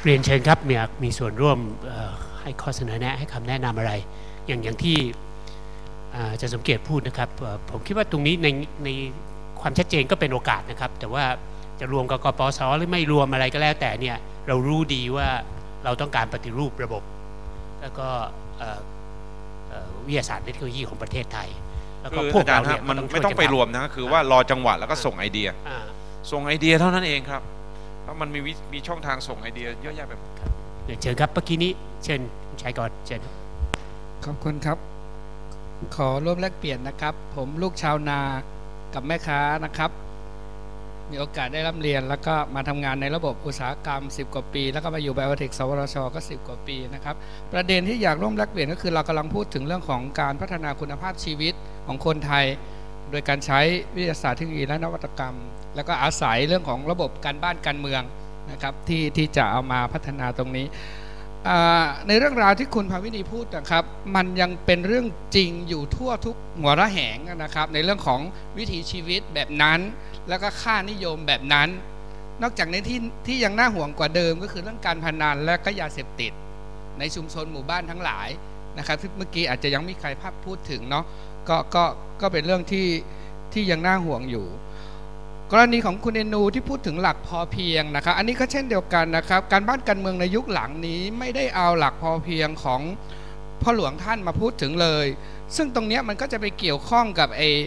เรียนเชิญครับมีส่วนร่วมให้ข้อเสนอแนะให้คำแนะนำอะไรอย่างที่จะสังเกตพูดนะครับผมคิดว่าตรงนี้ในความชัดเจนก็เป็นโอกาสนะครับแต่ว่าจะรวมกับกปสหรือไม่รวมอะไรก็แล้วแต่เนี่ยเรารู้ดีว่าเราต้องการปฏิรูประบบแล้วก็วิทยาศาสตร์เทคโนโลยีของประเทศไทยแล้วก็พวกเราเนี่ยมันไม่ต้องไปรวมนะคือว่ารอจังหวะแล้วก็ส่งไอเดียเท่านั้นเองครับเพราะมันมีช่องทางส่งไอเดียเยอะแยะไปหมดครับเชิญครับเมื่อกี้นี้เชิญชัยก่อนเชิญขอบคุณครับขอร่วมแลกเปลี่ยนนะครับผมลูกชาวนากับแม่ค้านะครับมีโอกาสได้ร่ำเรียนแล้วก็มาทำงานในระบบอุตสาหกรรม10 กว่าปีแล้วก็มาอยู่ไบโอเทคสวทชก็10 กว่าปีนะครับประเด็นที่อยากร่วมแลกเปลี่ยนก็คือเรากำลังพูดถึงเรื่องของการพัฒนาคุณภาพชีวิตของคนไทยโดยการใช้วิทยาศาสตร์เทคโนโลยีและนวัตกรรมแล้วก็อาศัยเรื่องของระบบการบ้านการเมืองนะครับที่จะเอามาพัฒนาตรงนี้ในเรื่องราวที่คุณภาวินีพูดนะครับมันยังเป็นเรื่องจริงอยู่ทั่วทุกหัวระแหงนะครับในเรื่องของวิถีชีวิตแบบนั้นแล้วก็ค่านิยมแบบนั้นนอกจากนี้ที่ยังน่าห่วงกว่าเดิมก็คือเรื่องการพนันและก็ยาเสพติดในชุมชนหมู่บ้านทั้งหลายนะครับที่เมื่อกี้อาจจะยังไม่มีใครพูดถึงเนาะก็เป็นเรื่องที่ยังน่าห่วงอยู่กรณีของคุณเอนูที่พูดถึงหลักพอเพียงนะครับอันนี้ก็เช่นเดียวกันนะครับการบ้านการเมืองในยุคหลังนี้ไม่ได้เอาหลักพอเพียงของพ่อหลวงท่านมาพูดถึงเลยซึ่งตรงนี้มันก็จะไปเกี่ยวข้องกับ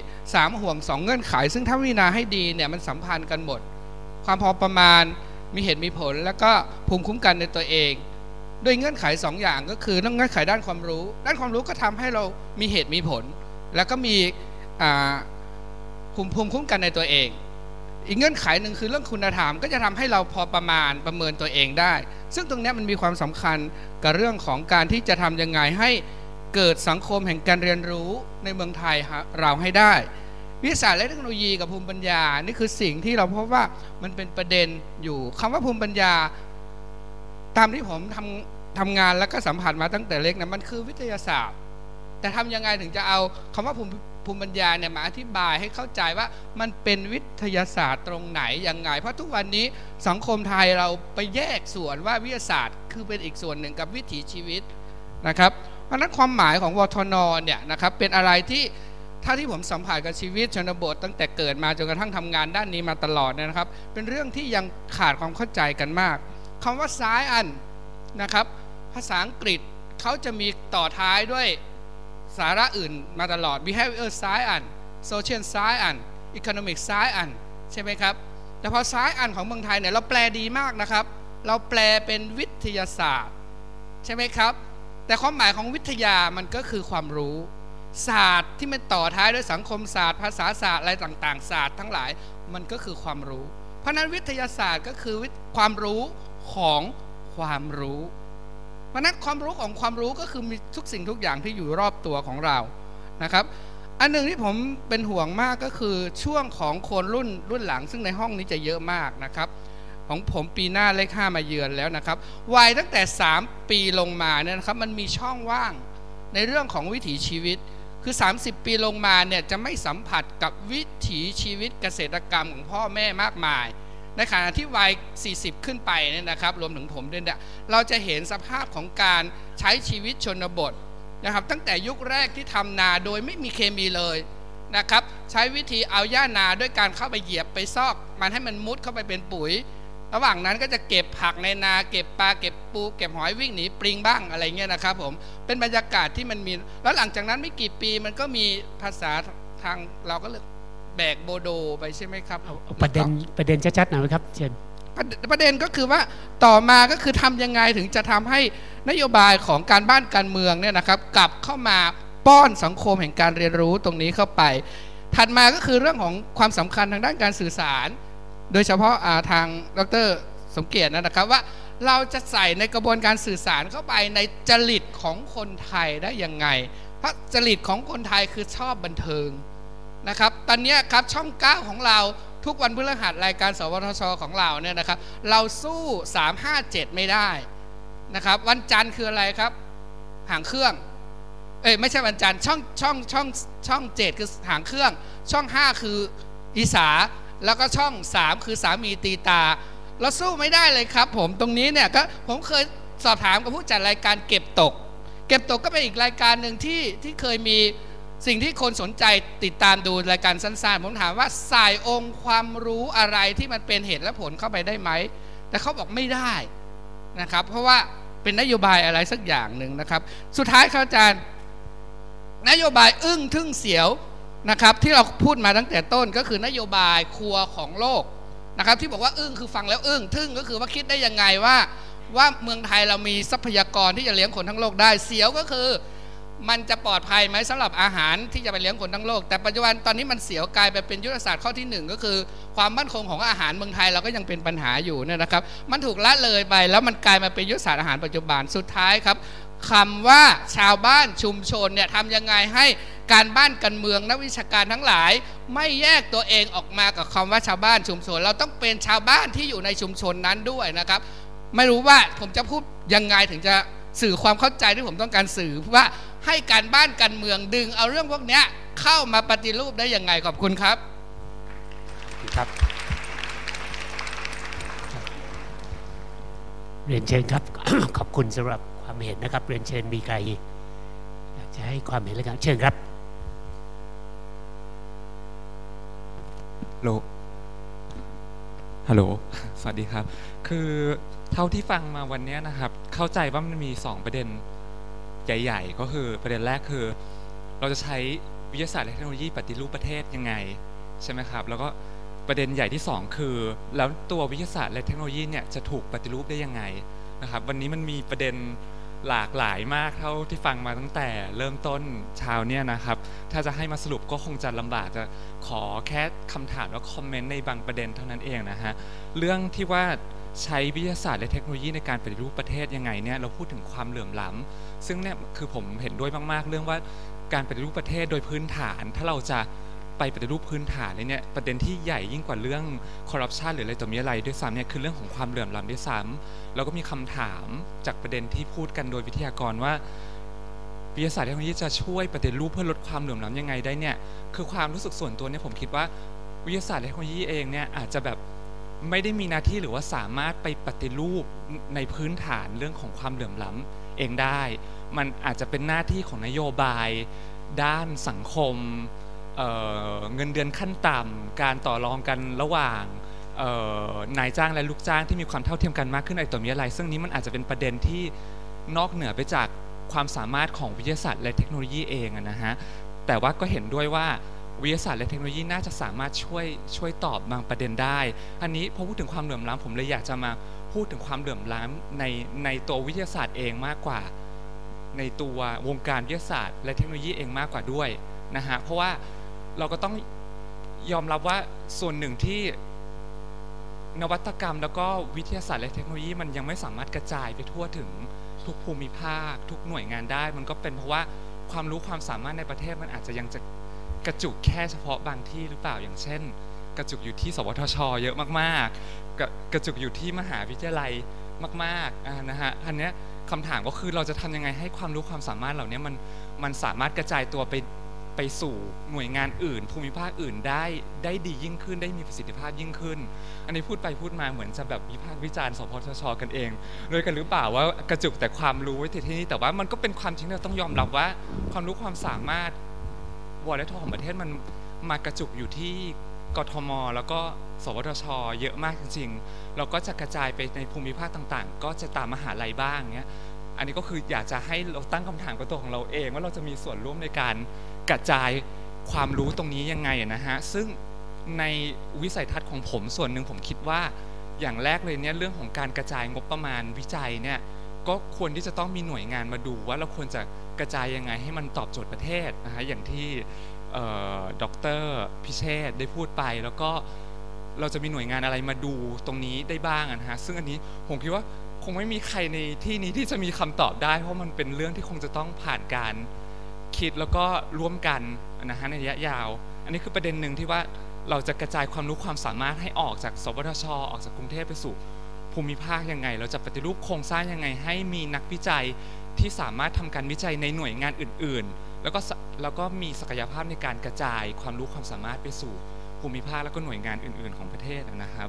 3 ห่วง 2 เงื่อนไขซึ่งถ้าพิจารณาให้ดีเนี่ยมันสัมพันธ์กันหมดความพอประมาณมีเหตุมีผลแล้วก็ภูมิคุ้มกันในตัวเองโดยเงื่อนไข2 อย่างก็คือเรื่องเงื่อนไขด้านความรู้ก็ทำให้เรามีเหตุมีผลแล้วก็มีภูมิคุ้มกันในตัวเองอีกเงื่อนไขหนึ่งคือเรื่องคุณธรรมก็จะทำให้เราพอประเมินตัวเองได้ซึ่งตรงนี้มันมีความสำคัญกับเรื่องของการที่จะทำยังไงให้เกิดสังคมแห่งการเรียนรู้ในเมืองไทยเราให้ได้วิทยาศาสตร์และเทคโนโลยีกับภูมิปัญญานี่คือสิ่งที่เราพบว่ามันเป็นประเด็นอยู่คำว่าภูมิปัญญาตามที่ผมทำงานแล้วก็สัมผัสมาตั้งแต่เล็กนะมันคือวิทยาศาสตร์แต่ทำยังไงถึงจะเอาคำว่าภูมิปัญญาเนี่ยมาอธิบายให้เข้าใจว่ามันเป็นวิทยาศาสตร์ตรงไหนยังไงเพราะทุกวันนี้สังคมไทยเราไปแยกส่วนว่าวิทยาศาสตร์คือเป็นอีกส่วนหนึ่งกับวิถีชีวิตนะครับเพราะนั้นความหมายของวทนเนี่ยนะครับเป็นอะไรที่ถ้าที่ผมสัมผัสกับชีวิตชนบทตั้งแต่เกิดมาจนกระทั่งทำงานด้านนี้มาตลอดนะครับเป็นเรื่องที่ยังขาดความเข้าใจกันมากคำว่า science นะครับภาษาอังกฤษเขาจะมีต่อท้ายด้วยสาระอื่นมาตลอด behavior science social science economic science ใช่ไหมครับแต่พอ science ของเมืองไทยเนี่ยเราแปลดีมากนะครับเราแปลเป็นวิทยาศาสตร์ใช่ไหมครับแต่ความหมายของวิทยามันก็คือความรู้ศาสตร์ที่มันต่อท้ายด้วยสังคมศาสตร์ภาษาศาสตร์อะไรต่างๆศาสตร์ทั้งหลายมันก็คือความรู้เพราะนั้นวิทยาศาสตร์ก็คือความรู้ของความรู้เพราะนั้นความรู้ของความรู้ก็คือมีทุกสิ่งทุกอย่างที่อยู่รอบตัวของเรานะครับอันหนึ่งที่ผมเป็นห่วงมากก็คือช่วงของคนรุ่นหลังซึ่งในห้องนี้จะเยอะมากนะครับของผมปีหน้าเลข 5มาเยือนแล้วนะครับวัยตั้งแต่3 ปีลงมาเนี่ยนะครับมันมีช่องว่างในเรื่องของวิถีชีวิตคือ30 ปีลงมาเนี่ยจะไม่สัมผัสกับวิถีชีวิตเกษตรกรรมของพ่อแม่มากมายในขณะที่วัย40ขึ้นไปเนี่ยนะครับรวมถึงผมด้วยเนี่ยเราจะเห็นสภาพของการใช้ชีวิตชนบทนะครับตั้งแต่ยุคแรกที่ทำนาโดยไม่มีเคมีเลยนะครับใช้วิธีเอาหญ้านาด้วยการเข้าไปเหยียบไปซอกมันให้มันมุดเข้าไปเป็นปุ๋ยระหว่างนั้นก็จะเก็บผักในนาเก็บปลาเก็บปูเก็บหอยวิ่งหนีปลิงบ้างอะไรเงี้ยนะครับผมเป็นบรรยากาศที่มันมีแล้วหลังจากนั้นไม่กี่ปีมันก็มีภาษาทางเราก็เลยแบกโบโดไปใช่ไหมครับประเด็นชัดๆหน่อยครับเชิญประเด็นก็คือว่าต่อมาก็คือทำยังไงถึงจะทำให้นโยบายของการบ้านการเมืองเนี่ยนะครับกลับเข้ามาป้อนสังคมแห่งการเรียนรู้ตรงนี้เข้าไปถัดมาก็คือเรื่องของความสำคัญทางด้านการสื่อสารโดยเฉพาะทางดร.สมเกียรตินะครับว่าเราจะใส่ในกระบวนการสื่อสารเข้าไปในจริตของคนไทยได้ยังไงเพราะจริตของคนไทยคือชอบบันเทิงนะครับตอนนี้ครับช่อง9ของเราทุกวันพฤหัสรายการสวทช.ของเราเนี่ยนะครับเราสู้357ไม่ได้นะครับวันจันทร์คืออะไรครับหางเครื่องไม่ใช่วันจันทร์ช่อง7คือหางเครื่องช่อง5คืออีสาแล้วก็ช่อง3คือสามีตีตาเราสู้ไม่ได้เลยครับผมตรงนี้เนี่ยก็ผมเคยสอบถามกับผู้จัดรายการเก็บตกก็เป็นอีกรายการหนึ่งที่เคยมีสิ่งที่คนสนใจติดตามดูรายการสั้นๆผมถามว่าใส่องค์ความรู้อะไรที่มันเป็นเหตุและผลเข้าไปได้ไหมแต่เขาบอกไม่ได้นะครับเพราะว่าเป็นนโยบายอะไรสักอย่างหนึ่งนะครับสุดท้ายครับอาจารย์นโยบายอึ้งทึ่งเสียวนะครับที่เราพูดมาตั้งแต่ต้นก็คือนโยบายครัวของโลกนะครับที่บอกว่าอึ้งคือฟังแล้วอึ้งทึ่งก็คือว่าคิดได้ยังไงว่าเมืองไทยเรามีทรัพยากรที่จะเลี้ยงคนทั้งโลกได้เสียวก็คือมันจะปลอดภัยไหมสำหรับอาหารที่จะไปเลี้ยงคนทั้งโลกแต่ปัจจุบันตอนนี้มันเสียวกลายไปเป็นยุทธศาสตร์ข้อที่1ก็คือความมั่นคงของอาหารเมืองไทยเราก็ยังเป็นปัญหาอยู่เนี่ยนะครับมันถูกละเลยไปแล้วมันกลายมาเป็นยุทธศาสตร์อาหารปัจจุบันสุดท้ายครับคำว่าชาวบ้านชุมชนเนี่ยทำยังไงให้การบ้านการเมืองนักวิชาการทั้งหลายไม่แยกตัวเองออกมากับคำว่าชาวบ้านชุมชนเราต้องเป็นชาวบ้านที่อยู่ในชุมชนนั้นด้วยนะครับไม่รู้ว่าผมจะพูดยังไงถึงจะสื่อความเข้าใจที่ผมต้องการสื่อว่าให้การบ้านการเมืองดึงเอาเรื่องพวกนี้เข้ามาปฏิรูปได้ยังไงขอบคุณครับครับเรียนเชิญครับ ขอบคุณสำหรับความเห็นนะครับเรียนเชิญมีใครอยากจะให้ความเห็นอะไรกันเชิญครับฮัลโหลสวัสดีครับคือเท่าที่ฟังมาวันนี้นะครับเข้าใจว่ามันมี2ประเด็นใหญ่ๆก็คือประเด็นแรกคือเราจะใช้วิทยาศาสตร์และเทคโนโลยีปฏิรูปประเทศยังไงใช่ไหมครับแล้วก็ประเด็นใหญ่ที่2คือแล้วตัววิทยาศาสตร์และเทคโนโลยีเนี่ยจะถูกปฏิรูปได้ยังไงนะครับวันนี้มันมีประเด็นหลากหลายมากเท่าที่ฟังมาตั้งแต่เริ่มต้นเช้าเนี่ยนะครับถ้าจะให้มาสรุปก็คงจะลำบากจะขอแค่คำถามแล้วคอมเมนต์ในบางประเด็นเท่านั้นเองนะฮะเรื่องที่ว่าใช้วิทยาศาสตร์และเทคโนโลยีในการปฏิรูปประเทศยังไงเนี่ยเราพูดถึงความเหลื่อมล้ำซึ่งเนี่ยคือผมเห็นด้วยมากๆเรื่องว่าการปฏิรูปประเทศโดยพื้นฐานถ้าเราจะไปปฏิรูปพื้นฐานเลยเนี่ยประเด็นที่ใหญ่ยิ่งกว่าเรื่องคอร์รัปชันหรืออะไรต่อมีอะไรด้วยซ้ำเนี่ยคือเรื่องของความเหลื่อมล้ำด้วยซ้ำแล้วก็มีคำถามจากประเด็นที่พูดกันโดยวิทยากรว่าวิทยาศาสตร์เทคโนโลยีจะช่วยปฏิรูปเพื่อลดความเหลื่อมล้ำยังไงได้เนี่ยคือความรู้สึกส่วนตัวเนี่ยผมคิดว่าวิทยาศาสตร์เทคโนโลยีเองเนี่ยอาจจะแบบไม่ได้มีหน้าที่หรือว่าสามารถไปปฏิรูปในพื้นฐานเรื่องของความเหลื่อมล้ำเองได้มันอาจจะเป็นหน้าที่ของนโยบายด้านสังคมเงินเดือนขั้นต่ำการต่อรองกันระหว่างนายจ้างและลูกจ้างที่มีความเท่าเทียมกันมากขึ้นอะไรต่อมีอะไรซึ่งนี้มันอาจจะเป็นประเด็นที่นอกเหนือไปจากความสามารถของวิทยาศาสตร์และเทคโนโลยีเองนะฮะแต่ว่าก็เห็นด้วยว่าวิทยาศาสตร์และเทคโนโลยีน่าจะสามารถช่วยตอบบางประเด็นได้อันนี้พอพูดถึงความเหลื่อมล้ำผมเลยอยากจะมาพูดถึงความเหลื่อมล้ำในตัววิทยาศาสตร์เองมากกว่าในตัววงการวิทยาศาสตร์และเทคโนโลยีเองมากกว่าด้วยนะฮะเพราะว่าเราก็ต้องยอมรับว่าส่วนหนึ่งที่นวัตกรรมแล้วก็วิทยาศาสตร์และเทคโนโลยีมันยังไม่สามารถกระจายไปทั่วถึงทุกภูมิภาคทุกหน่วยงานได้มันก็เป็นเพราะว่าความรู้ความสามารถในประเทศมันอาจจะยังจะกระจุกแค่เฉพาะบางที่หรือเปล่าอย่างเช่นกระจุกอยู่ที่สวทช.เยอะมากๆกระจุกอยู่ที่มหาวิทยาลัยมากๆนะฮะอันนี้คำถามก็คือเราจะทำยังไงให้ความรู้ความสามารถเหล่านี้มันสามารถกระจายตัวไปสู่หน่วยงานอื่นภูมิภาคอื่นได้ดียิ่งขึ้นได้มีประสิทธิภาพยิ่งขึ้นอันนี้พูดไปพูดมาเหมือนจะแบบวิพากษ์วิจารณ์สพทช.กันเองด้วยกันหรือเปล่าว่ากระจุกแต่ความรู้ไว้ที่นี่แต่ว่ามันก็เป็นความจริงที่เราต้องยอมรับว่าความรู้ความสามารถวอลเล็ตของประเทศมันมากระจุกอยู่ที่กทม.แล้วก็สวทช.เยอะมากจริงๆเราก็จะกระจายไปในภูมิภาคต่างๆก็จะตามมหาลัยบ้างเงี้ยอันนี้ก็คืออยากจะให้เราตั้งคำถามกับตัวของเราเองว่าเราจะมีส่วนร่วมในการกระจายความรู้ตรงนี้ยังไงนะฮะซึ่งในวิสัยทัศน์ของผมส่วนหนึ่งผมคิดว่าอย่างแรกเลยเนี่ยเรื่องของการกระจายงบประมาณวิจัยเนี่ยก็ควรที่จะต้องมีหน่วยงานมาดูว่าเราควรจะกระจายยังไงให้มันตอบโจทย์ประเทศนะฮะอย่างที่ดร.พิเชษฐ์ได้พูดไปแล้วก็เราจะมีหน่วยงานอะไรมาดูตรงนี้ได้บ้างนะฮะซึ่งอันนี้ผมคิดว่าคงไม่มีใครในที่นี้ที่จะมีคำตอบได้เพราะมันเป็นเรื่องที่คงจะต้องผ่านการคิดแล้วก็ร่วมกันนะฮะในระยะยาวอันนี้คือประเด็นหนึ่งที่ว่าเราจะกระจายความรู้ความสามารถให้ออกจากสวทช.ออกจากกรุงเทพไปสู่ภูมิภาคยังไงเราจะปฏิรูปโครงสร้างยังไงให้มีนักวิจัยที่สามารถทำการวิจัยในหน่วยงานอื่นๆแล้วก็มีศักยภาพในการกระจายความรู้ความสามารถไปสู่ภูมิภาคแล้วก็หน่วยงานอื่นๆของประเทศนะครับ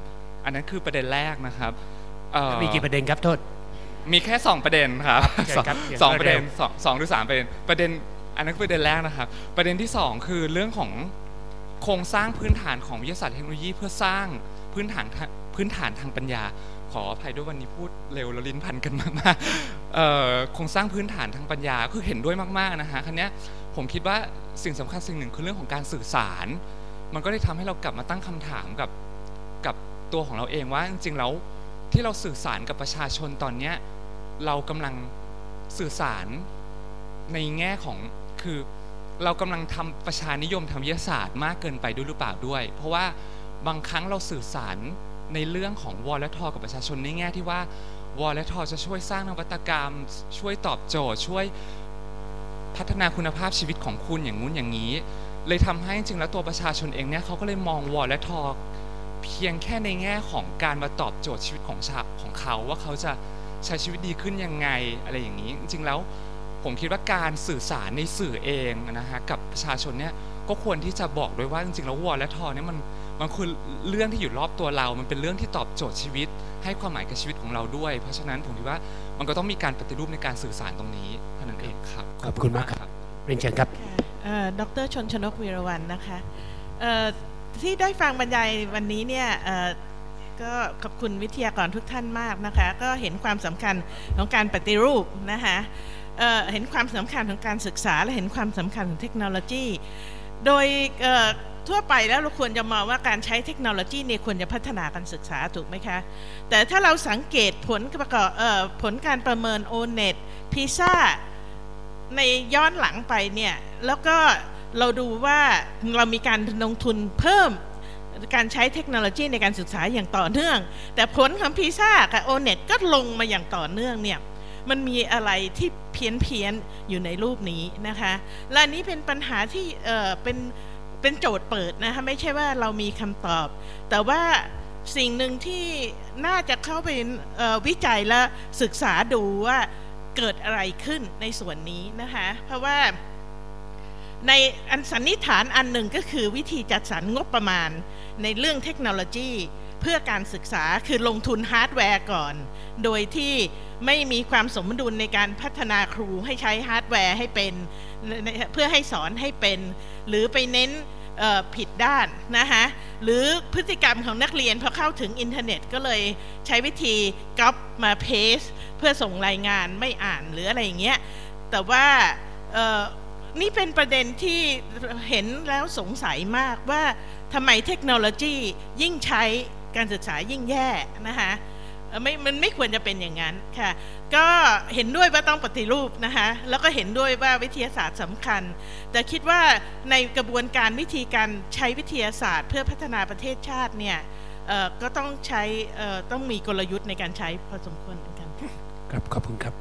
อันนั้นคือประเด็นแรกนะครับมีกี่ประเด็นครับโทษมีแค่2ประเด็นครับสองประเด็น2 หรือ 3 ประเด็นอันนั้นคือประเด็นแรกนะครับประเด็นที่2คือเรื่องของโครงสร้างพื้นฐานของวิทยาศาสตร์เทคโนโลยีเพื่อสร้างพื้นฐานทางปัญญาขออภัยด้วยวันนี้พูดเร็วแล้วลิ้นพันกันมากๆโครงสร้างพื้นฐานทางปัญญาคือเห็นด้วยมากๆนะฮะครั้งนี้ผมคิดว่าสิ่งสำคัญสิ่งหนึ่งคือเรื่องของการสื่อสารมันก็ได้ทำให้เรากลับมาตั้งคำถามกับตัวของเราเองว่าจริงๆแล้วที่เราสื่อสารกับประชาชนตอนนี้เรากำลังสื่อสารในแง่ของคือเรากำลังทำประชานิยมทางวิทยาศาสตร์มากเกินไปด้วยหรือเปล่าด้วยเพราะว่าบางครั้งเราสื่อสารในเรื่องของวอลและทอกับประชาชนในแง่ที่ว่าวอลและทอจะช่วยสร้างนวัตกรรมช่วยตอบโจทย์ช่วยพัฒนาคุณภาพชีวิตของคุณอย่างงู้นอย่างนี้เลยทำให้จริงๆแล้วตัวประชาชนเองเนี่ยเขาก็เลยมองวอลและทอเพียงแค่ในแง่ของการมาตอบโจทย์ชีวิตของเขาว่าเขาจะใช้ชีวิตดีขึ้นยังไงอะไรอย่างนี้จริงๆแล้วผมคิดว่าการสื่อสารในสื่อเองนะฮะกับประชาชนเนี่ยก็ควรที่จะบอกด้วยว่าจริงๆแล้ววอลและทอเนี่ยมันคือเรื่องที่อยู่รอบตัวเรามันเป็นเรื่องที่ตอบโจทย์ชีวิตให้ความหมายกับชีวิตของเราด้วยเพราะฉะนั้นผมคิดว่ามันก็ต้องมีการปฏิรูปในการสื่อสารตรงนี้เท่านั้นเองครับขอบคุณมากครับเรียนเชิญครับดร.ชนชนกวีรวรรณนะคะที่ได้ฟังบรรยายวันนี้เนี่ยก็ขอบคุณวิทยากรทุกท่านมากนะคะก็เห็นความสำคัญของการปฏิรูปนะคะเห็นความสำคัญของการศึกษาและเห็นความสำคัญของเทคโนโลยีโดยทั่วไปแล้วเราควรจะมองว่าการใช้เทคโนโลยีเนี่ยควรจะพัฒนาการศึกษาถูกไหมคะแต่ถ้าเราสังเกตผลการประเมิน O-NET PISA ในย้อนหลังไปเนี่ยแล้วก็เราดูว่าเรามีการลงทุนเพิ่มการใช้เทคโนโลยีในการศึกษาอย่างต่อเนื่องแต่ผลของ PISA กับ O-NET ก็ลงมาอย่างต่อเนื่องเนี่ยมันมีอะไรที่เพี้ยนอยู่ในรูปนี้นะคะและนี้เป็นปัญหาที่เป็นโจทย์เปิดนะคะไม่ใช่ว่าเรามีคำตอบแต่ว่าสิ่งหนึ่งที่น่าจะเข้าไปวิจัยและศึกษาดูว่าเกิดอะไรขึ้นในส่วนนี้นะคะเพราะว่าในอันสันนิษฐานอันหนึ่งก็คือวิธีจัดสรรงบประมาณในเรื่องเทคโนโลยีเพื่อการศึกษาคือลงทุนฮาร์ดแวร์ก่อนโดยที่ไม่มีความสมดุลในการพัฒนาครูให้ใช้ฮาร์ดแวร์ให้เป็นเพื่อให้สอนให้เป็นหรือไปเน้นผิดด้านนะคะหรือพฤติกรรมของนักเรียนพอเข้าถึงอินเทอร์เน็ตก็เลยใช้วิธีก๊อปมาเพสเพื่อส่งรายงานไม่อ่านหรืออะไรอย่างเงี้ยแต่ว่านี่เป็นประเด็นที่เห็นแล้วสงสัยมากว่าทำไมเทคโนโลยียิ่งใช้การศึกษายิ่งแย่นะคะมันไม่ควรจะเป็นอย่างนั้นค่ะก็เห็นด้วยว่าต้องปฏิรูปนะคะแล้วก็เห็นด้วยว่าวิทยาศาสตร์สำคัญแต่คิดว่าในกระบวนการวิธีการใช้วิทยาศาสตร์เพื่อพัฒนาประเทศชาติเนี่ยก็ต้องใช้ต้องมีกลยุทธ์ในการใช้พอสมควรเหมือนกันครับขอบคุณครับ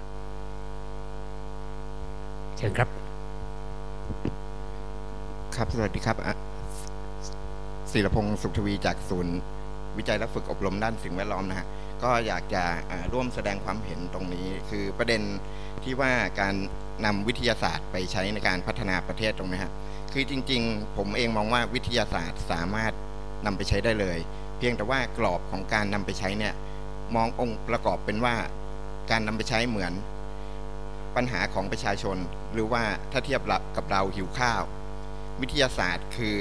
เชิญครับครับสวัสดีครับศิรพงศ์สุขทวีจากศูนย์วิจัยและฝึกอบรมด้านสิ่งแวดล้อมนะฮะก็อยากจะร่วมแสดงความเห็นตรงนี้คือประเด็นที่ว่าการนำวิทยาศาสตร์ไปใช้ในการพัฒนาประเทศตรงนี้ฮะคือจริงๆผมเองมองว่าวิทยาศาสตร์สามารถนำไปใช้ได้เลยเพียงแต่ว่ากรอบของการนำไปใช้เนี่ยมององค์ประกอบเป็นว่าการนำไปใช้เหมือนปัญหาของประชาชนหรือว่าถ้าเทียบกับเราหิวข้าววิทยาศาสตร์คือ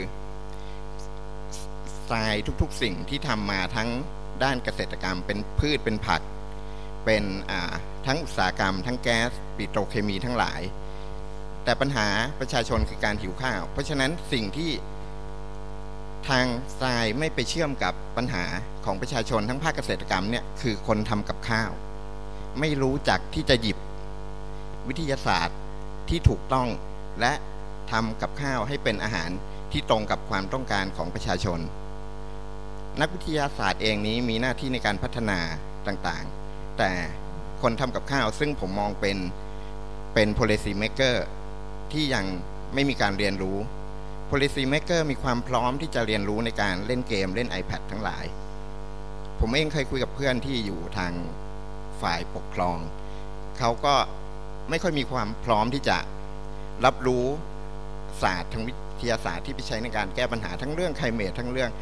ทรายทุกๆสิ่งที่ทำมาทั้งด้านเกษตรกรรมเป็นพืชเป็นผักเป็นทั้งอุตสาหกรรมทั้งแก๊สปิโตรเคมีทั้งหลายแต่ปัญหาประชาชนคือการหิวข้าวเพราะฉะนั้นสิ่งที่ทางทรายไม่ไปเชื่อมกับปัญหาของประชาชนทั้งภาคเกษตรกรรมเนี่ยคือคนทำกับข้าวไม่รู้จักที่จะหยิบวิทยาศาสตร์ที่ถูกต้องและทำกับข้าวให้เป็นอาหารที่ตรงกับความต้องการของประชาชนนักวิทยาศาสตร์เองนี้มีหน้าที่ในการพัฒนาต่างๆแต่คนทำกับข้าวซึ่งผมมองเป็น policy maker ที่ยังไม่มีการเรียนรู้ policy maker มีความพร้อมที่จะเรียนรู้ในการเล่นเกมเล่น iPad ทั้งหลายผมเองเคยคุยกับเพื่อนที่อยู่ทางฝ่ายปกครองเขาก็ไม่ค่อยมีความพร้อมที่จะรับรู้ศาสตร์ทางวิทยาศาสตร์ที่ไปใช้ในการแก้ปัญหาทั้งเรื่อง climate ทั้งเรื่อง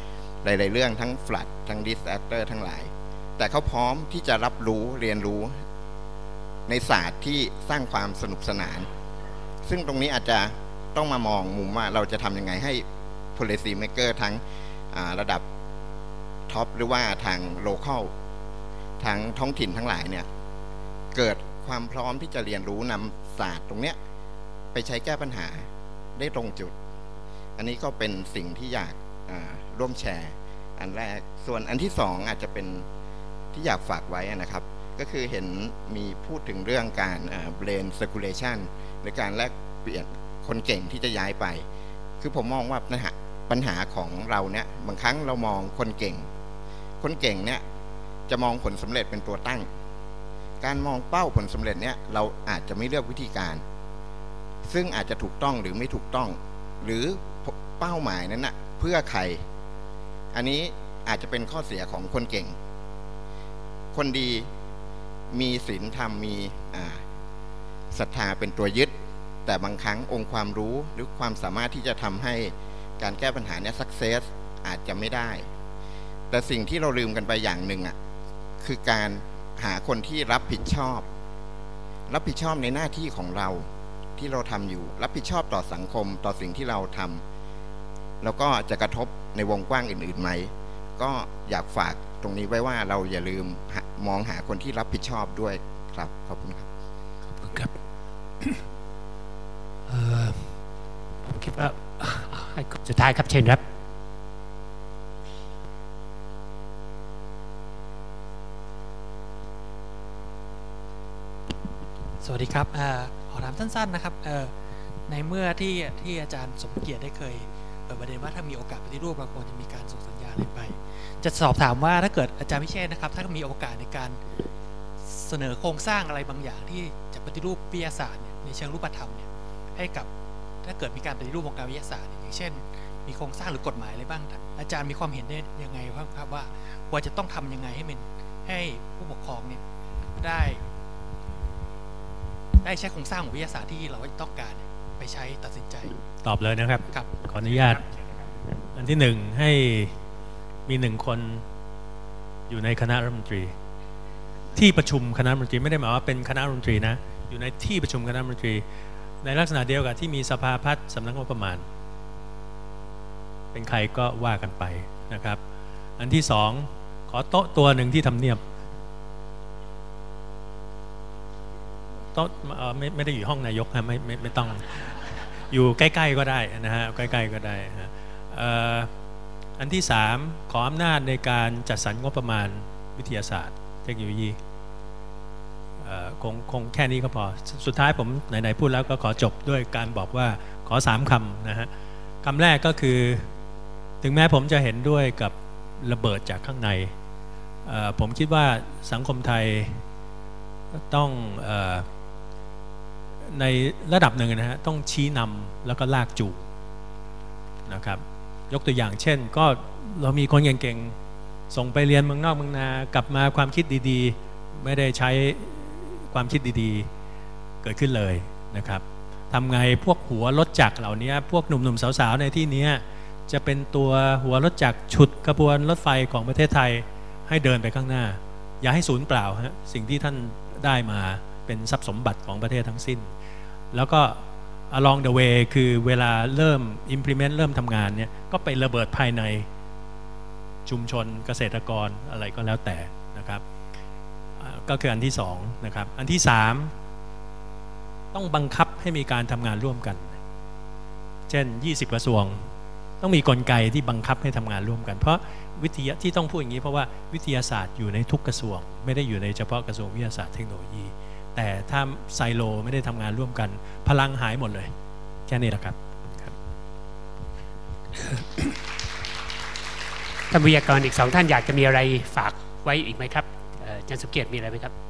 หลายๆเรื่องทั้ง flood ทั้ง disaster ทั้งหลายแต่เขาพร้อมที่จะรับรู้เรียนรู้ในศาสตร์ที่สร้างความสนุกสนานซึ่งตรงนี้อาจจะต้องมามองมุมว่าเราจะทำยังไงให้ policy maker ทั้งระดับท็อปหรือว่าทาง local ทางท้องถิ่นทั้งหลายเนี่ยเกิดความพร้อมที่จะเรียนรู้นำศาสตร์ตรงเนี้ยไปใช้แก้ปัญหาได้ตรงจุดอันนี้ก็เป็นสิ่งที่อยากร่วมแชร์อันแรกส่วนอันที่สองอาจจะเป็นที่อยากฝากไว้นะครับก็คือเห็นมีพูดถึงเรื่องการbrain circulation หรือการแลกเปลี่ยนคนเก่งที่จะย้ายไปคือผมมองว่าปัญหาของเราเนี่ยบางครั้งเรามองคนเก่งเนี่ยจะมองผลสำเร็จเป็นตัวตั้งการมองเป้าผลสำเร็จเนี่ยเราอาจจะไม่เลือกวิธีการซึ่งอาจจะถูกต้องหรือไม่ถูกต้องหรือเป้าหมายนั้นนะเพื่อใครอันนี้อาจจะเป็นข้อเสียของคนเก่งคนดีมีศีลธรรมมีศรัทธาเป็นตัวยึดแต่บางครั้งองค์ความรู้หรือความสามารถที่จะทำให้การแก้ปัญหาเนี่ย success อาจจะไม่ได้แต่สิ่งที่เราลืมกันไปอย่างหนึ่งคือการหาคนที่รับผิดชอบในหน้าที่ของเราที่เราทำอยู่รับผิดชอบต่อสังคมต่อสิ่งที่เราทำแล้วก็จะกระทบในวงกว้างอื่นๆไหมก็อยากฝากตรงนี้ไว้ว่าเราอย่าลืมมองหาคนที่รับผิดชอบด้วยครับขอบคุณครับขอบคุณครับผมคิดว่าให้สุดท้ายครับเชิญครับสวัสดีครับขอถามสั้นๆนะครับในเมื่อที่อาจารย์สมเกียรติได้เคยเปิดประเด็นว่าถ้ามีโอกาสปฏิรูปเราควรจะมีการส่งสัญญาณไปจะสอบถามว่าถ้าเกิดอาจารย์พิเชษนะครับถ้ามีโอกาสในการเสนอโครงสร้างอะไรบางอย่างที่จะปฏิรูปวิทยาศาสตร์เนี่ยในเชิงรูปธรรมเนี่ยให้กับถ้าเกิดมีการปฏิรูปวงการวิทยาศาสตร์อย่างเช่นมีโครงสร้างหรือกฎหมายอะไรบ้างอาจารย์มีความเห็นได้ยังไงครับว่าควรจะต้องทำยังไงให้ผู้ปกครองเนี่ยได้ใช้โครงสร้างของวิทยาศาสตร์ที่เราต้องการไปใช้ตัดสินใจตอบเลยนะครับขออนุญาตอันที่หนึ่งให้มี1 คนอยู่ในคณะรัฐมนตรีที่ประชุมคณะรัฐมนตรีไม่ได้หมายว่าเป็นคณะรัฐมนตรีนะอยู่ในที่ประชุมคณะรัฐมนตรีในลักษณะเดียวกับที่มีสภาพัฒน์สำนักงบประมาณเป็นใครก็ว่ากันไปนะครับอันที่สองขอโต๊ะตัวหนึ่งที่ทำเนียบโต๊ะไม่ได้อยู่ห้องนายกนะไม่ต้องอยู่ใกล้ๆก็ได้นะฮะใกล้ๆก็ได้ฮะอันที่3ขออำนาจในการจัดสรรงบประมาณวิทยาศาสตร์เทคโนโลยีคงแค่นี้ก็พอสุดท้ายผมไหนๆพูดแล้วก็ขอจบด้วยการบอกว่าขอ3 คำนะฮะคำแรกก็คือถึงแม้ผมจะเห็นด้วยกับระเบิดจากข้างในผมคิดว่าสังคมไทยต้องในระดับหนึ่งนะฮะต้องชี้นำแล้วก็ลากจูงนะครับยกตัวอย่างเช่นก็เรามีคนเก่งๆส่งไปเรียนเมืองนอกเมืองนากลับมาความคิดดีๆไม่ได้ใช้ความคิดดีๆเกิดขึ้นเลยนะครับทำไงพวกหัวรถจักรเหล่านี้พวกหนุ่มๆสาวๆในที่นี้จะเป็นตัวหัวรถจักรฉุดขบวนรถไฟของประเทศไทยให้เดินไปข้างหน้าอย่าให้สูญเปล่าฮะสิ่งที่ท่านได้มาเป็นทรัพย์สมบัติของประเทศทั้งสิ้นแล้วก็ along the way คือเวลาเริ่ม implement เริ่มทำงานเนี่ยก็ไประเบิดภายในชุมชนเกษตรกรอะไรก็แล้วแต่นะครับก็คืออันที่2นะครับอันที่3ต้องบังคับให้มีการทำงานร่วมกันเช่น20 กระทรวงต้องมีกลไกที่บังคับให้ทำงานร่วมกันเพราะวิทยาที่ต้องพูดอย่างนี้เพราะว่าวิทยาศาสตร์อยู่ในทุกกระทรวงไม่ได้อยู่ในเฉพาะกระทรวงวิทยาศาสตร์เทคโนโลยีแต่ถ้าไซโลไม่ได้ทำงานร่วมกันพลังหายหมดเลยแค่นี้แหละครับท่านวิทยากรอีก2 ท่านอยากจะมีอะไรฝากไว้อีกไหมครับอาจารย์สมเกียรติมีอะไรไหมครับ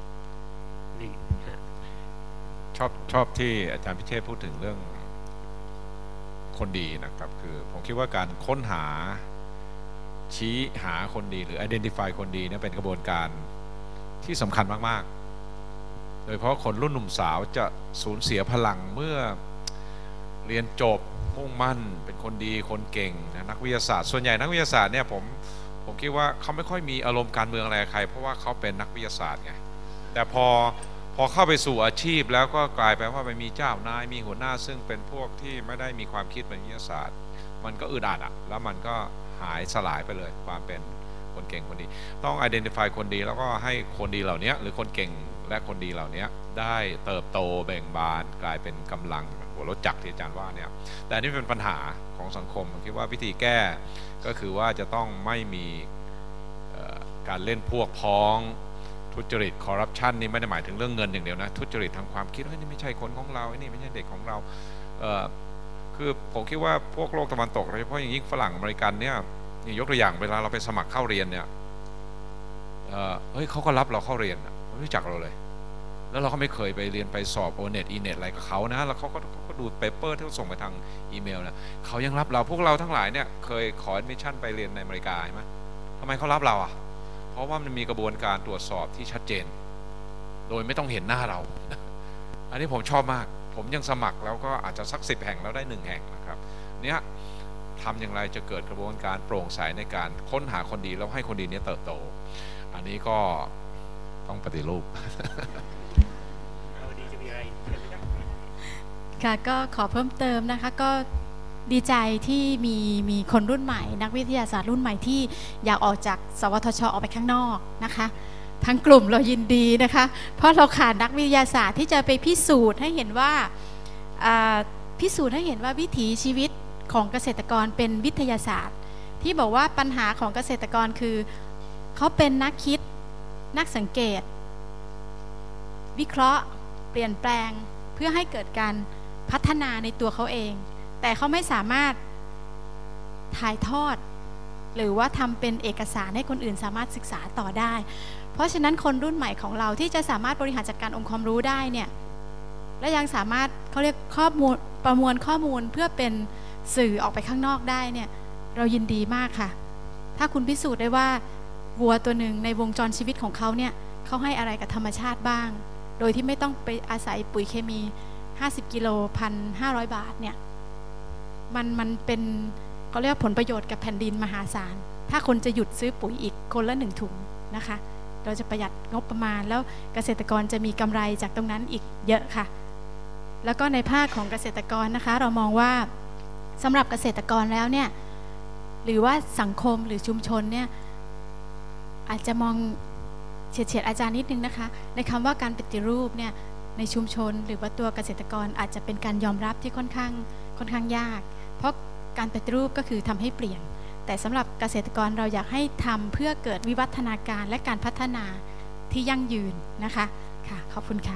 ชอบที่อาจารย์พิเชษพูดถึงเรื่องคนดีนะครับคือผมคิดว่าการค้นหาชี้หาคนดีหรือ identify คนดีเนี่ยเป็นกระบวนการที่สำคัญมากๆโดยเฉพาะคนรุ่นหนุ่มสาวจะสูญเสียพลังเมื่อเรียนจบมุ่งมั่นเป็นคนดีคนเก่งนะนักวิทยาศาสตร์ส่วนใหญ่นักวิทยาศาสตร์เนี่ยผมคิดว่าเขาไม่ค่อยมีอารมณ์การเมืองอะไรใครเพราะว่าเขาเป็นนักวิทยาศาสตร์ไงแต่พอเข้าไปสู่อาชีพแล้วก็กลายไปว่าไปมีเจ้านายมีหัวหน้าซึ่งเป็นพวกที่ไม่ได้มีความคิดเป็นวิทยาศาสตร์มันก็อึดอัดอ่ะแล้วมันก็หายสลายไปเลยความเป็นคนเก่งคนดีต้อง identify คนดีแล้วก็ให้คนดีเหล่านี้หรือคนเก่งและคนดีเหล่านี้ได้เติบโตเบ่งบานกลายเป็นกำลังหัวรถจักรที่อาจารย์ว่าเนี่ยแต่นี่เป็นปัญหาของสังคมผมคิดว่าวิธีแก้ก็คือว่าจะต้องไม่มีการเล่นพวกพ้องทุจริตคอร์รัปชันนี่ไม่ได้หมายถึงเรื่องเงินอย่างเดียวนะทุจริตทางความคิดว่านี่ไม่ใช่คนของเราไอ้นี่ไม่ใช่เด็กของเราคือผมคิดว่าพวกโลกตะวันตกโดยเฉพาะอย่างยิ่งฝรั่งอเมริกันเนี่ยยกตัวอย่างเวลาเราไปสมัครเข้าเรียนเนี่ยเฮ้ยเขาก็รับเราเข้าเรียนไม่รู้จักเราเลยแล้วเราก็ไม่เคยไปเรียนไปสอบโอเน็ตอีเน็ตอะไรกับเขานะแล้วเขาก็ดูเปเปอร์ที่เขาส่งไปทางอีเมลนะเขายังรับเราพวกเราทั้งหลายเนี่ยเคยขอแอดมิชชั่นไปเรียนในอเมริกาใช่ไหมทำไมเขารับเราอ่ะเพราะว่ามันมีกระบวนการตรวจสอบที่ชัดเจนโดยไม่ต้องเห็นหน้าเรา อันนี้ผมชอบมากผมยังสมัครแล้วก็อาจจะสัก10 แห่งแล้วได้1 แห่งนะครับเนี่ยทำอย่างไรจะเกิดกระบวนการโปร่งใสในการค้นหาคนดีแล้วให้คนดีนี้เติบโตอันนี้ก็ต้องปฏิรูปค่ะก็ขอเพิ่มเติมนะคะก็ดีใจที่มีคนรุ่นใหม่นักวิทยาศาสตร์รุ่นใหม่ที่อยากออกจากสวทช.ออกไปข้างนอกนะคะทั้งกลุ่มเรายินดีนะคะเพราะเราขาดนักวิทยาศาสตร์ที่จะไปพิสูจน์ให้เห็นว่าวิถีชีวิตของเกษตรกรเป็นวิทยาศาสตร์ที่บอกว่าปัญหาของเกษตรกรคือเขาเป็นนักคิดนักสังเกตวิเคราะห์เปลี่ยนแปลงเพื่อให้เกิดการพัฒนาในตัวเขาเองแต่เขาไม่สามารถถ่ายทอดหรือว่าทำเป็นเอกสารให้คนอื่นสามารถศึกษาต่อได้เพราะฉะนั้นคนรุ่นใหม่ของเราที่จะสามารถบริหารจัดการองค์ความรู้ได้เนี่ยและยังสามารถเขาเรียกข้อมูลประมวลข้อมูลเพื่อเป็นสื่อออกไปข้างนอกได้เนี่ยเรายินดีมากค่ะถ้าคุณพิสูจน์ได้ว่าวัวตัวหนึ่งในวงจรชีวิตของเขาเนี่ยเขาให้อะไรกับธรรมชาติบ้างโดยที่ไม่ต้องไปอาศัยปุ๋ยเคมี50 กิโล1,500 บาทเนี่ยมันเป็นเขาเรียกผลประโยชน์กับแผ่นดินมหาศาลถ้าคนจะหยุดซื้อปุ๋ยอีกคนละ1 ถุงนะคะเราจะประหยัดงบประมาณแล้วเกษตรกรจะมีกำไรจากตรงนั้นอีกเยอะค่ะแล้วก็ในภาคของเกษตรกรนะคะเรามองว่าสำหรับเกษตรกรแล้วเนี่ยหรือว่าสังคมหรือชุมชนเนี่ยอาจจะมองเฉียดอาจารย์นิดนึงนะคะในคำว่าการปฏิรูปเนี่ยในชุมชนหรือว่าตัวเกษตรกรอาจจะเป็นการยอมรับที่ค่อนข้างยากเพราะการปฏิรูปก็คือทำให้เปลี่ยนแต่สำหรับเกษตรกรเราอยากให้ทำเพื่อเกิดวิวัฒนาการและการพัฒนาที่ยั่งยืนนะคะค่ะขอบคุณค่ะ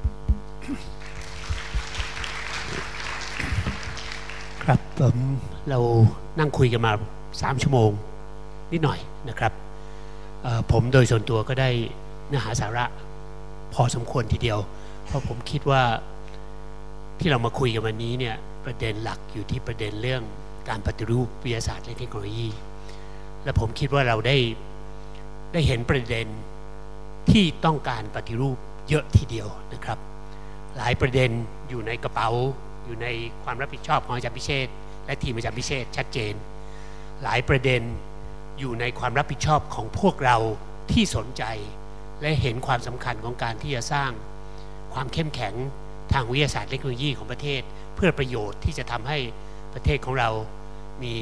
ครับเรานั่งคุยกันมา3 ชั่วโมงนิดหน่อยนะครับผมโดยส่วนตัวก็ได้เนื้อหาสาระพอสมควรทีเดียวเพราะผมคิดว่าที่เรามาคุยกันวันนี้เนี่ยประเด็นหลักอยู่ที่ประเด็นเรื่องการปฏิรูปวิทยาศาสตร์และเทคโนโลยีและผมคิดว่าเราได้เห็นประเด็นที่ต้องการปฏิรูปเยอะทีเดียวนะครับหลายประเด็นอยู่ในกระเป๋าอยู่ในความรับผิดชอบของอาจารย์พิเชษฐ์และทีมอาจารย์พิเชษฐ์ชัดเจนหลายประเด็นอยู่ในความรับผิดชอบของพวกเราที่สนใจและเห็นความสำคัญของการที่จะสร้างความเข้มแข็งทางวิทยาศาสตร์เทคโนโลยีของประเทศเพื่อประโยชน์ที่จะทำให้ประเทศของเรามี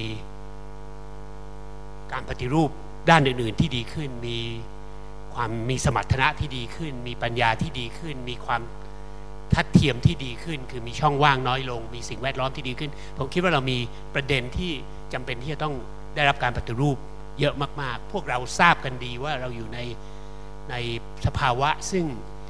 การปฏิรูปด้านอื่นๆที่ดีขึ้นมีสมรรถนะที่ดีขึ้นมีปัญญาที่ดีขึ้นมีความทัดเทียมที่ดีขึ้นคือมีช่องว่างน้อยลงมีสิ่งแวดล้อมที่ดีขึ้นผมคิดว่าเรามีประเด็นที่จำเป็นที่จะต้องได้รับการปฏิรูปเยอะมากๆพวกเราทราบกันดีว่าเราอยู่ในสภาวะซึ่ง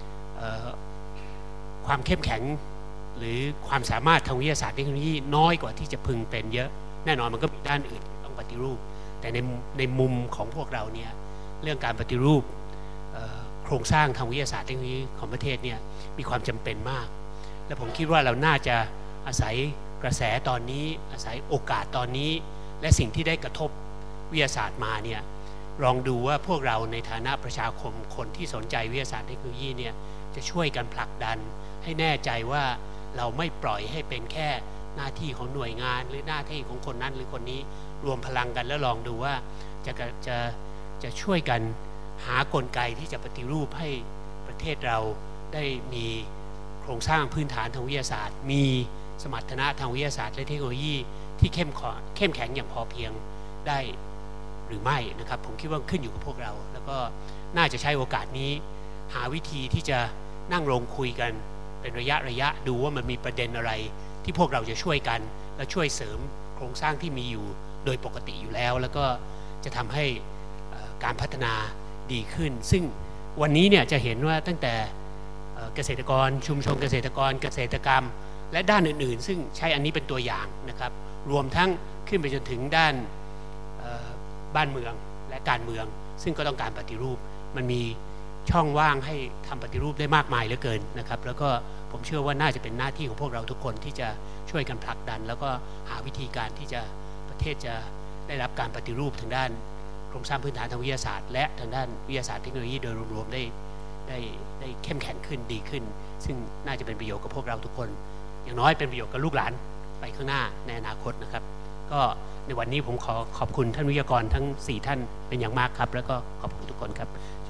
ความเข้มแข็งหรือความสามารถทางวิทยาศาสตร์เทคโนโลยีน้อยกว่าที่จะพึงเป็นเยอะแน่นอนมันก็มีด้านอื่นต้องปฏิรูปแต่ในมุมของพวกเราเนี่ยเรื่องการปฏิรูปโครงสร้างทางวิทยาศาสตร์เทคโนโลยีของประเทศเนี่ยมีความจำเป็นมากและผมคิดว่าเราน่าจะอาศัยกระแสตอนนี้อาศัยโอกาสตอนนี้และสิ่งที่ได้กระทบวิทยาศาสตร์มาเนี่ยลองดูว่าพวกเราในฐานะประชาคมคนที่สนใจวิทยาศาสตร์เทคโนโลยีเนี่ยจะช่วยกันผลักดันให้แน่ใจว่าเราไม่ปล่อยให้เป็นแค่หน้าที่ของหน่วยงานหรือหน้าที่ของคนนั้นหรือคนนี้รวมพลังกันแล้วลองดูว่าจะช่วยกันหากลไกที่จะปฏิรูปให้ประเทศเราได้มีโครงสร้างพื้นฐานทางวิทยาศาสตร์มีสมรรถนะทางวิทยาศาสตร์และเทคโนโลยีที่เข้มแข็งอย่างพอเพียงได้หรือไม่นะครับผมคิดว่าขึ้นอยู่กับพวกเราแล้วก็น่าจะใช้โอกาสนี้หาวิธีที่จะนั่งลงคุยกันเป็นระยะดูว่ามันมีประเด็นอะไรที่พวกเราจะช่วยกันและช่วยเสริมโครงสร้างที่มีอยู่โดยปกติอยู่แล้วแล้วก็จะทำให้การพัฒนาดีขึ้นซึ่งวันนี้เนี่ยจะเห็นว่าตั้งแต่เกษตรกรชุมชนเกษตรกรเกษตรกรรมและด้านอื่นๆซึ่งใช้อันนี้เป็นตัวอย่างนะครับรวมทั้งขึ้นไปจนถึงด้านบ้านเมืองและการเมืองซึ่งก็ต้องการปฏิรูปมันมีช่องว่างให้ทำปฏิรูปได้มากมายเหลือเกินนะครับแล้วก็ผมเชื่อว่าน่าจะเป็นหน้าที่ของพวกเราทุกคนที่จะช่วยกันผลักดันแล้วก็หาวิธีการที่จะประเทศจะได้รับการปฏิรูปทางด้านโครงสร้างพื้นฐานทางวิทยาศาสตร์และทางด้านวิทยาศาสตร์เทคโนโลยีโดยรวมๆได้เข้มแข็งขึ้นดีขึ้นซึ่งน่าจะเป็นประโยชน์กับพวกเราทุกคนอย่างน้อยเป็นประโยชน์กับลูกหลานไปข้างหน้าในอนาคตนะครับก็ในวันนี้ผมขอขอบคุณท่านวิทยากรทั้ง4ท่านเป็นอย่างมากครับแล้วก็ขอบคุณทุกคนครับ